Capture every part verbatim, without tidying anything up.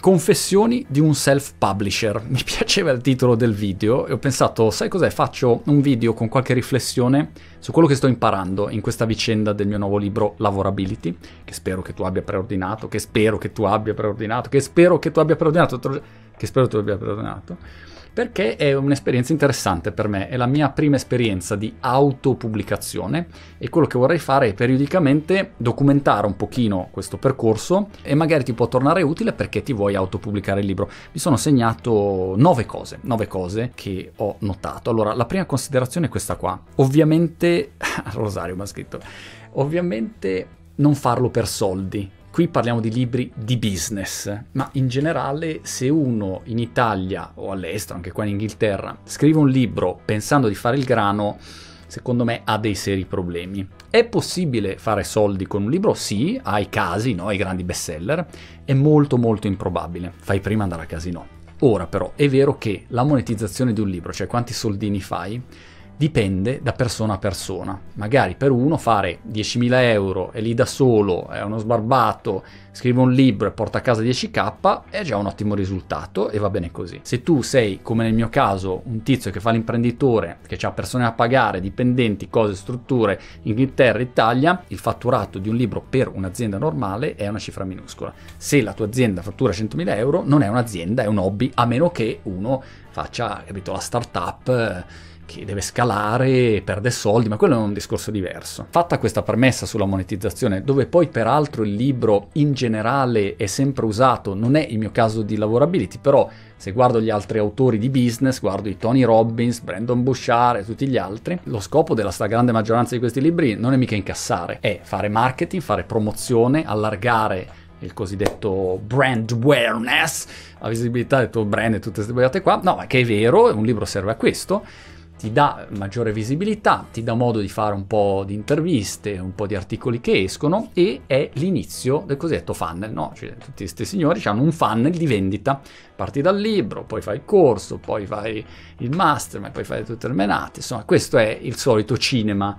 Confessioni di un self-publisher. Mi piaceva il titolo del video e ho pensato, sai cos'è? Faccio un video con qualche riflessione su quello che sto imparando in questa vicenda del mio nuovo libro Lavorability, che spero che tu abbia preordinato, che spero che tu abbia preordinato, che spero che tu abbia preordinato, che spero tu abbia preordinato, perché è un'esperienza interessante per me, è la mia prima esperienza di autopubblicazione e quello che vorrei fare è periodicamente documentare un pochino questo percorso e magari ti può tornare utile perché ti vuoi autopubblicare il libro. Mi sono segnato nove cose, nove cose che ho notato. Allora, la prima considerazione è questa qua. Ovviamente, Rosario mi ha scritto, ovviamente non farlo per soldi. Qui parliamo di libri di business, ma in generale se uno in Italia o all'estero, anche qua in Inghilterra, scrive un libro pensando di fare il grano, secondo me ha dei seri problemi. È possibile fare soldi con un libro? Sì, hai casi, no? I grandi bestseller. È molto molto improbabile. Fai prima andare a casino. Ora però è vero che la monetizzazione di un libro, cioè quanti soldini fai, dipende da persona a persona. Magari per uno fare diecimila euro e lì da solo, è uno sbarbato, scrive un libro e porta a casa dieci k, è già un ottimo risultato e va bene così. Se tu sei, come nel mio caso, un tizio che fa l'imprenditore, che ha persone a pagare, dipendenti, cose, strutture, Inghilterra, Italia, il fatturato di un libro per un'azienda normale è una cifra minuscola. Se la tua azienda fattura centomila euro, non è un'azienda, è un hobby, a meno che uno faccia, capito, la startup che deve scalare, perde soldi, ma quello è un discorso diverso. Fatta questa premessa sulla monetizzazione, dove poi peraltro il libro in generale è sempre usato, non è il mio caso di Lavorability, però se guardo gli altri autori di business, guardo i Tony Robbins, Brendon Burchard e tutti gli altri, lo scopo della stragrande maggioranza di questi libri non è mica incassare, è fare marketing, fare promozione, allargare il cosiddetto brand awareness, la visibilità del tuo brand e tutte queste boiate qua. No, ma che è vero, un libro serve a questo, ti dà maggiore visibilità, ti dà modo di fare un po' di interviste, un po' di articoli che escono e è l'inizio del cosiddetto funnel, no? Cioè, tutti questi signori hanno un funnel di vendita, parti dal libro, poi fai il corso, poi fai il master, ma poi fai tutte le menate, insomma questo è il solito cinema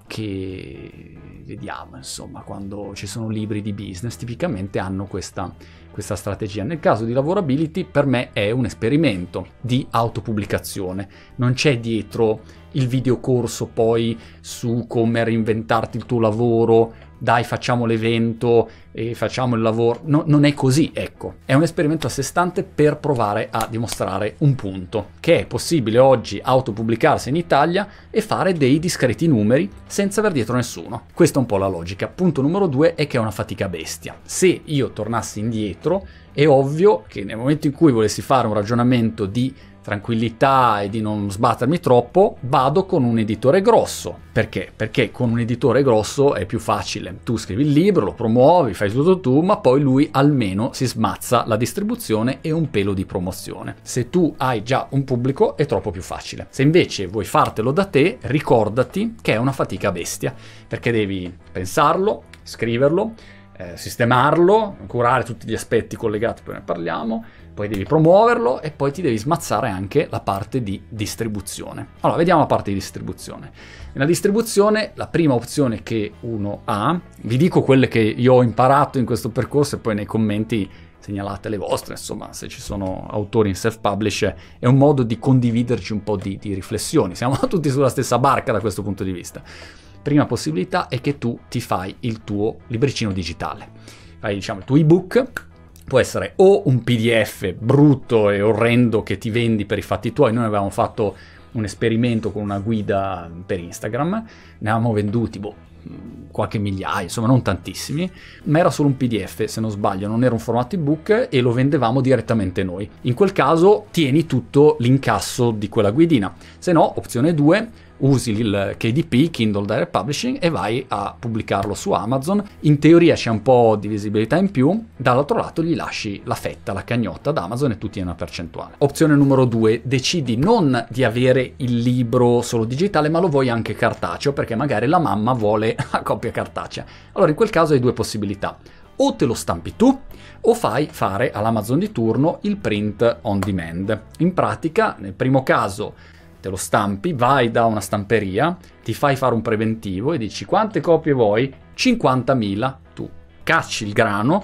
che vediamo, insomma, quando ci sono libri di business, tipicamente hanno questa, questa strategia. Nel caso di Lavorability per me è un esperimento di autopubblicazione, non c'è dietro il videocorso poi su come reinventarti il tuo lavoro, dai facciamo l'evento e facciamo il lavoro, no, non è così, ecco, è un esperimento a sé stante per provare a dimostrare un punto, che è possibile oggi autopubblicarsi in Italia e fare dei discreti numeri senza aver dietro nessuno. Questa è un po' la logica. Punto numero due è che è una fatica bestia. Se io tornassi indietro è ovvio che nel momento in cui volessi fare un ragionamento di tranquillità e di non sbattermi troppo, vado con un editore grosso. Perché? Perché con un editore grosso è più facile. Tu scrivi il libro, lo promuovi, fai tutto tu, ma poi lui almeno si smazza la distribuzione e un pelo di promozione. Se tu hai già un pubblico è troppo più facile. Se invece vuoi fartelo da te, ricordati che è una fatica bestia, perché devi pensarlo, scriverlo, eh, sistemarlo, curare tutti gli aspetti collegati, poi ne parliamo, poi devi promuoverlo e poi ti devi smazzare anche la parte di distribuzione. Allora, vediamo la parte di distribuzione. Nella distribuzione, la prima opzione che uno ha, vi dico quelle che io ho imparato in questo percorso e poi nei commenti segnalate le vostre, insomma, se ci sono autori in self-publish, è un modo di condividerci un po' di, di riflessioni. Siamo tutti sulla stessa barca da questo punto di vista. Prima possibilità è che tu ti fai il tuo libricino digitale. Fai, diciamo, il tuo ebook. Può essere o un P D F brutto e orrendo che ti vendi per i fatti tuoi. Noi avevamo fatto un esperimento con una guida per Instagram, ne avevamo venduti boh, qualche migliaia, insomma non tantissimi, ma era solo un P D F se non sbaglio, non era un formato ebook e lo vendevamo direttamente noi. In quel caso tieni tutto l'incasso di quella guidina, se no opzione due, usi il K D P, Kindle Direct Publishing, e vai a pubblicarlo su Amazon. In teoria c'è un po' di visibilità in più, dall'altro lato gli lasci la fetta, la cagnotta ad Amazon e tu tieni una percentuale. Opzione numero due, decidi non di avere il libro solo digitale, ma lo vuoi anche cartaceo, perché magari la mamma vuole la copia cartacea. Allora in quel caso hai due possibilità. O te lo stampi tu, o fai fare all'Amazon di turno il print on demand. In pratica, nel primo caso, te lo stampi, vai da una stamperia, ti fai fare un preventivo e dici quante copie vuoi? cinquantamila. Tu cacci il grano,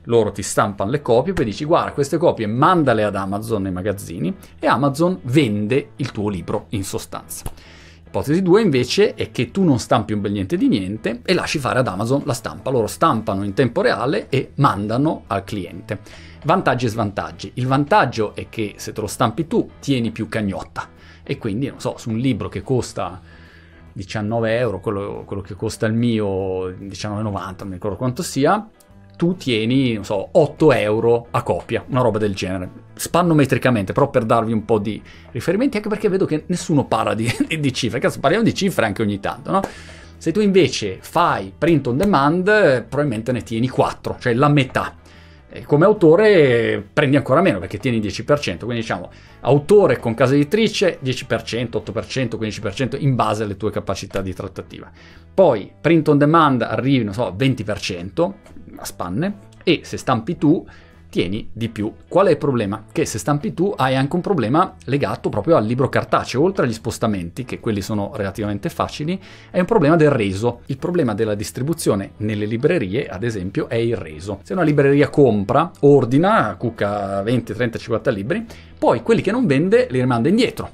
loro ti stampano le copie, poi dici guarda queste copie mandale ad Amazon nei magazzini e Amazon vende il tuo libro in sostanza. Ipotesi due invece è che tu non stampi un bel niente di niente e lasci fare ad Amazon la stampa, loro stampano in tempo reale e mandano al cliente. Vantaggi e svantaggi. Il vantaggio è che se te lo stampi tu tieni più cagnotta e quindi non so, su un libro che costa diciannove euro, quello, quello che costa il mio diciannove e novanta, non mi ricordo quanto sia, tu tieni, non so, otto euro a copia, una roba del genere, spannometricamente, però per darvi un po' di riferimenti, anche perché vedo che nessuno parla di, di cifre, cazzo, parliamo di cifre anche ogni tanto, no? Se tu invece fai print on demand, probabilmente ne tieni quattro, cioè la metà. E come autore prendi ancora meno perché tieni il dieci per cento, quindi diciamo autore con casa editrice dieci per cento, otto per cento, quindici per cento in base alle tue capacità di trattativa. Poi print on demand arrivi, non so, venti per cento a spanne e se stampi tu tieni di più. Qual è il problema? Che se stampi tu hai anche un problema legato proprio al libro cartaceo, oltre agli spostamenti, che quelli sono relativamente facili, è un problema del reso. Il problema della distribuzione nelle librerie, ad esempio, è il reso. Se una libreria compra, ordina, cucca venti, trenta, cinquanta libri, poi quelli che non vende li rimanda indietro.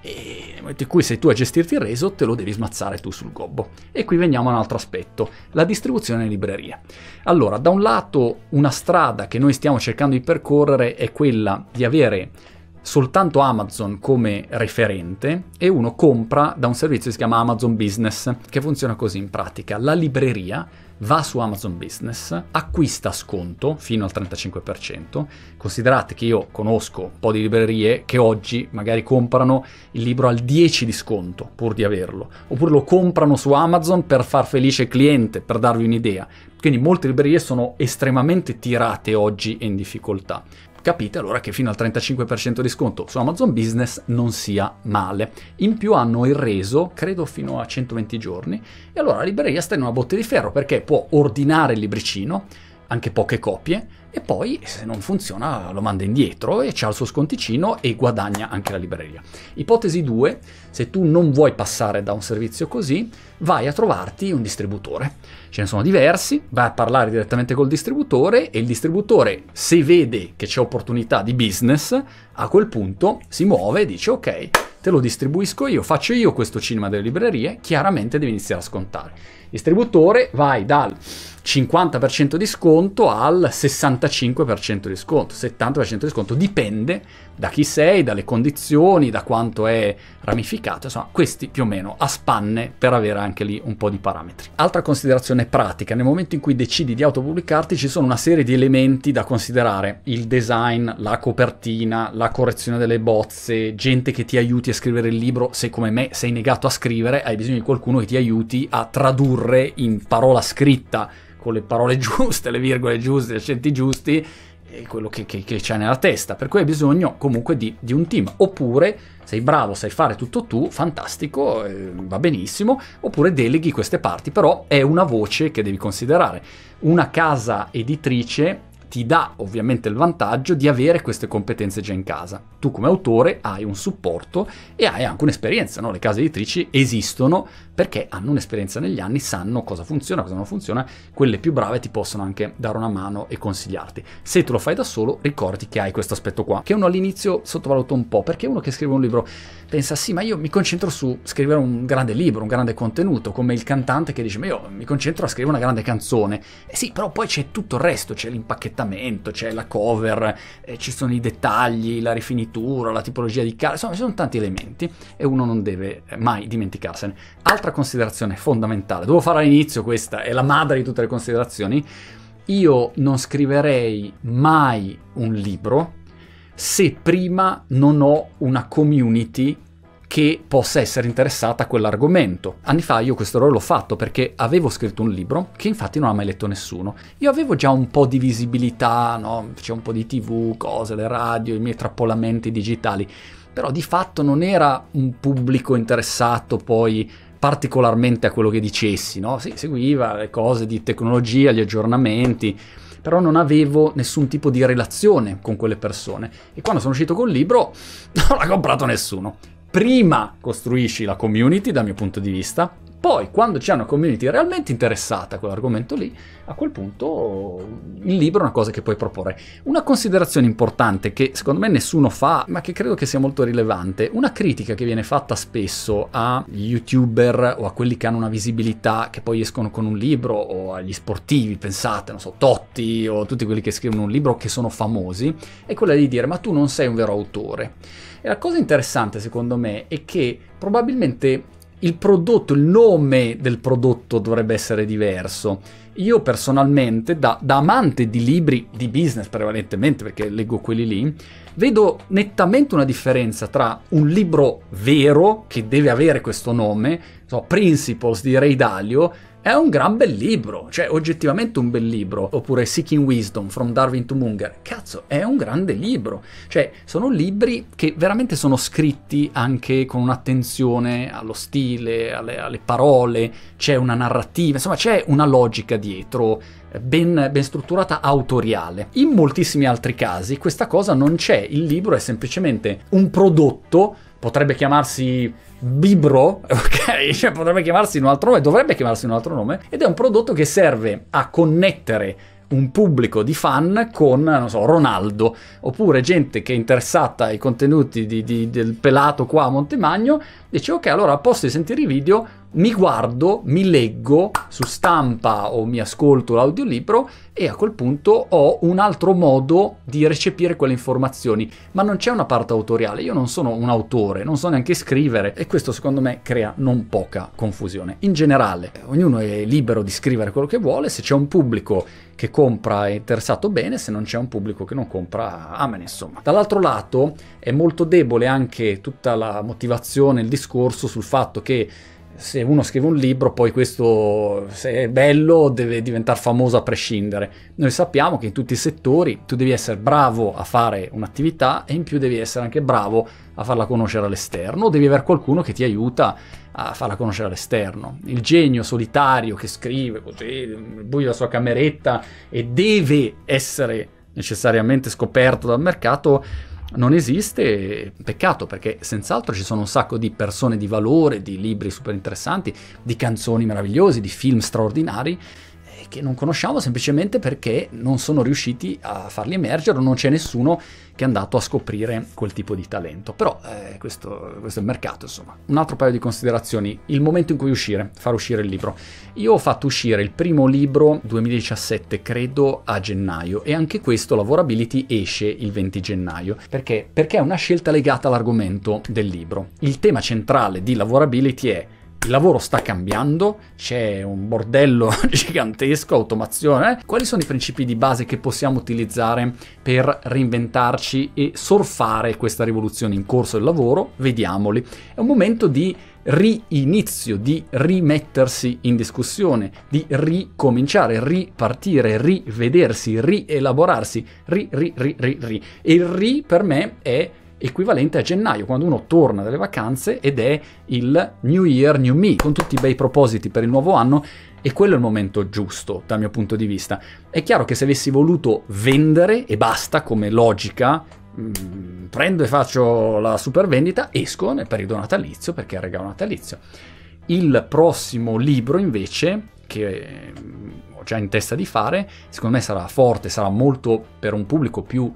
E nel momento in cui sei tu a gestirti il reso te lo devi smazzare tu sul gobbo. E qui veniamo a un altro aspetto, la distribuzione in libreria. Allora, da un lato una strada che noi stiamo cercando di percorrere è quella di avere soltanto Amazon come referente e uno compra da un servizio che si chiama Amazon Business, che funziona così in pratica. La libreria va su Amazon Business, acquista sconto fino al trentacinque per cento. Considerate che io conosco un po' di librerie che oggi magari comprano il libro al dieci di sconto pur di averlo, oppure lo comprano su Amazon per far felice il cliente, per darvi un'idea. Quindi molte librerie sono estremamente tirate oggi e in difficoltà. Capite allora che fino al trentacinque per cento di sconto su Amazon Business non sia male. In più hanno il reso, credo fino a centoventi giorni, e allora la libreria sta in una botte di ferro perché può ordinare il libricino, anche poche copie, e poi se non funziona lo manda indietro e c'ha il suo sconticino e guadagna anche la libreria. Ipotesi due, se tu non vuoi passare da un servizio così, vai a trovarti un distributore. Ce ne sono diversi, vai a parlare direttamente col distributore e il distributore, se vede che c'è opportunità di business, a quel punto si muove e dice ok, te lo distribuisco io, faccio io questo cinema delle librerie, chiaramente devi iniziare a scontare. Distributore, vai dal cinquanta per cento di sconto al sessantacinque per cento di sconto, settanta per cento di sconto, dipende da chi sei, dalle condizioni, da quanto è ramificato, insomma questi più o meno a spanne per avere anche lì un po' di parametri. Altra considerazione pratica, nel momento in cui decidi di autopubblicarti ci sono una serie di elementi da considerare: il design, la copertina, la correzione delle bozze, gente che ti aiuti a scrivere il libro. Se come me sei negato a scrivere, hai bisogno di qualcuno che ti aiuti a tradurre in parola scritta, con le parole giuste, le virgole giuste, gli accenti giusti, e quello che, che, che c'è nella testa. Per cui hai bisogno comunque di, di un team. Oppure sei bravo, sai fare tutto tu, fantastico, eh, va benissimo. Oppure deleghi queste parti, però è una voce che devi considerare. Una casa editrice ti dà ovviamente il vantaggio di avere queste competenze già in casa. Tu come autore hai un supporto e hai anche un'esperienza, no? Le case editrici esistono perché hanno un'esperienza negli anni, sanno cosa funziona, cosa non funziona. Quelle più brave ti possono anche dare una mano e consigliarti. Se tu lo fai da solo, ricordi che hai questo aspetto qua, che uno all'inizio sottovaluta un po', perché uno che scrive un libro pensa sì, ma io mi concentro su scrivere un grande libro, un grande contenuto, come il cantante che dice ma io mi concentro a scrivere una grande canzone. Eh sì, però poi c'è tutto il resto, c'è l'impacchettamento, c'è la cover, eh, ci sono i dettagli, la rifinitura, la tipologia di carta, insomma ci sono tanti elementi e uno non deve mai dimenticarsene. Altra considerazione fondamentale, devo fare all'inizio, questa è la madre di tutte le considerazioni: io non scriverei mai un libro se prima non ho una community che possa essere interessata a quell'argomento. Anni fa io questo errore l'ho fatto perché avevo scritto un libro che infatti non ha mai letto nessuno. Io avevo già un po' di visibilità, no? C'è un po' di tv, cose, le radio, i miei trappolamenti digitali, però di fatto non era un pubblico interessato poi particolarmente a quello che dicessi, no? Sì, seguiva le cose di tecnologia, gli aggiornamenti, però non avevo nessun tipo di relazione con quelle persone. E quando sono uscito col libro non l'ha comprato nessuno. Prima costruisci la community, dal mio punto di vista, Poi, quando c'è una community realmente interessata a quell'argomento lì, a quel punto il libro è una cosa che puoi proporre. Una considerazione importante che secondo me nessuno fa, ma che credo che sia molto rilevante, una critica che viene fatta spesso agli youtuber o a quelli che hanno una visibilità, che poi escono con un libro, o agli sportivi, pensate, non so, Totti o tutti quelli che scrivono un libro che sono famosi, è quella di dire: ma tu non sei un vero autore. E la cosa interessante secondo me è che probabilmente il prodotto, il nome del prodotto dovrebbe essere diverso. Io personalmente, da, da amante di libri di business prevalentemente, perché leggo quelli lì, vedo nettamente una differenza tra un libro vero, che deve avere questo nome, so, Principles di Ray Dalio, è un gran bel libro, cioè oggettivamente un bel libro, oppure Seeking Wisdom, From Darwin to Munger, cazzo, è un grande libro, cioè sono libri che veramente sono scritti anche con un'attenzione allo stile, alle, alle parole, c'è una narrativa, insomma c'è una logica dietro, ben, ben strutturata, autoriale. In moltissimi altri casi questa cosa non c'è, il libro è semplicemente un prodotto, potrebbe chiamarsi Bibro, ok? Cioè potrebbe chiamarsi in un altro nome, dovrebbe chiamarsi in un altro nome, ed è un prodotto che serve a connettere un pubblico di fan con, non so, Ronaldo, oppure gente che è interessata ai contenuti di, di, del pelato qua a Montemagno, dice ok, allora al posto di sentire i video mi guardo, mi leggo su stampa o mi ascolto l'audiolibro e a quel punto ho un altro modo di recepire quelle informazioni, ma non c'è una parte autoriale, io non sono un autore, non so neanche scrivere, e questo secondo me crea non poca confusione. In generale, ognuno è libero di scrivere quello che vuole, se c'è un pubblico che compra è interessato bene, se non c'è un pubblico che non compra, amen, insomma. Dall'altro lato è molto debole anche tutta la motivazione, il discorso sul fatto che se uno scrive un libro, poi questo, se è bello, deve diventare famoso a prescindere. Noi sappiamo che in tutti i settori tu devi essere bravo a fare un'attività e in più devi essere anche bravo a farla conoscere all'esterno, o devi avere qualcuno che ti aiuta a farla conoscere all'esterno. Il genio solitario che scrive così, nel buio della sua cameretta, e deve essere necessariamente scoperto dal mercato, non esiste. Peccato, perché senz'altro ci sono un sacco di persone di valore, di libri super interessanti, di canzoni meravigliosi, di film straordinari che non conosciamo semplicemente perché non sono riusciti a farli emergere, o non c'è nessuno che è andato a scoprire quel tipo di talento. Però eh, questo, questo è il mercato, insomma. Un altro paio di considerazioni: il momento in cui uscire, far uscire il libro. Io ho fatto uscire il primo libro duemiladiciassette, credo, a gennaio, e anche questo, Lavorability, esce il venti gennaio. Perché? Perché è una scelta legata all'argomento del libro. Il tema centrale di Lavorability è: il lavoro sta cambiando, c'è un bordello gigantesco, automazione. Eh? Quali sono i principi di base che possiamo utilizzare per reinventarci e surfare questa rivoluzione in corso del lavoro? Vediamoli. È un momento di rinizio, di rimettersi in discussione, di ricominciare, ripartire, rivedersi, rielaborarsi, ri, ri, ri, ri, ri. E il ri per me è equivalente a gennaio, quando uno torna dalle vacanze ed è il New Year, New Me, con tutti i bei propositi per il nuovo anno, e quello è il momento giusto dal mio punto di vista. È chiaro che se avessi voluto vendere e basta come logica, mh, prendo e faccio la super vendita, esco nel periodo natalizio perché è il regalo natalizio. Il prossimo libro invece, che ho già in testa di fare, secondo me sarà forte, sarà molto per un pubblico più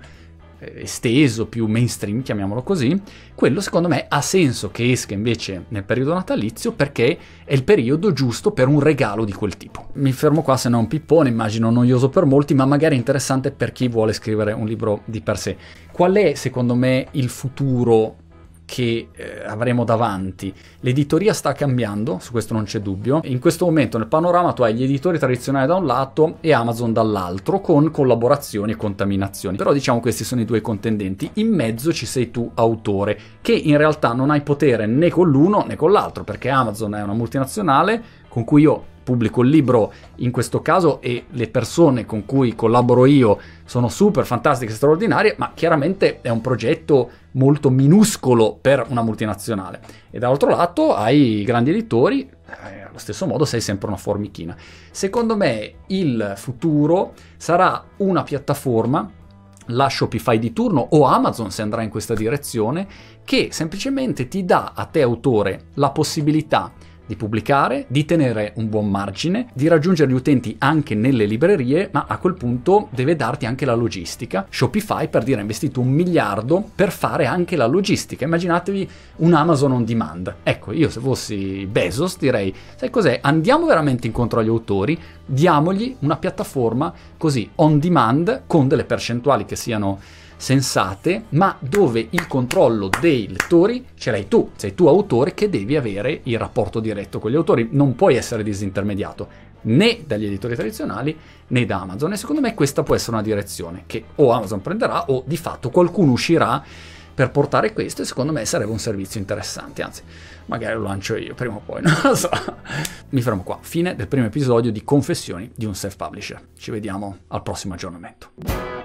esteso, più mainstream, chiamiamolo così. Quello secondo me ha senso che esca invece nel periodo natalizio, perché è il periodo giusto per un regalo di quel tipo. Mi fermo qua, se no è un pippone, immagino noioso per molti, ma magari interessante per chi vuole scrivere un libro di per sé. Qual è secondo me il futuro che eh, avremo davanti? L'editoria sta cambiando, su questo non c'è dubbio. In questo momento nel panorama tu hai gli editori tradizionali da un lato e Amazon dall'altro, con collaborazioni e contaminazioni, però diciamo questi sono i due contendenti. In mezzo ci sei tu, autore, che in realtà non hai potere né con l'uno né con l'altro, perché Amazon è una multinazionale con cui io pubblico il libro in questo caso, e le persone con cui collaboro io sono super fantastiche e straordinarie, ma chiaramente è un progetto molto minuscolo per una multinazionale. E dall'altro lato hai i grandi editori, eh, allo stesso modo sei sempre una formichina. Secondo me il futuro sarà una piattaforma, la Shopify di turno o Amazon se andrà in questa direzione, che semplicemente ti dà a te autore la possibilità di pubblicare, di tenere un buon margine, di raggiungere gli utenti anche nelle librerie, ma a quel punto deve darti anche la logistica. Shopify, per dire, ha investito un miliardo per fare anche la logistica. Immaginatevi un Amazon on demand. Ecco, io se fossi Bezos direi, sai cos'è? Andiamo veramente incontro agli autori, diamogli una piattaforma così on demand con delle percentuali che siano sensate, ma dove il controllo dei lettori ce l'hai tu, sei tu autore che devi avere il rapporto diretto con gli autori, non puoi essere disintermediato né dagli editori tradizionali né da Amazon, e secondo me questa può essere una direzione che o Amazon prenderà o di fatto qualcuno uscirà per portare questo, e secondo me sarebbe un servizio interessante, anzi magari lo lancio io prima o poi, non lo so. Mi fermo qua, fine del primo episodio di Confessioni di un Self-Publisher, ci vediamo al prossimo aggiornamento.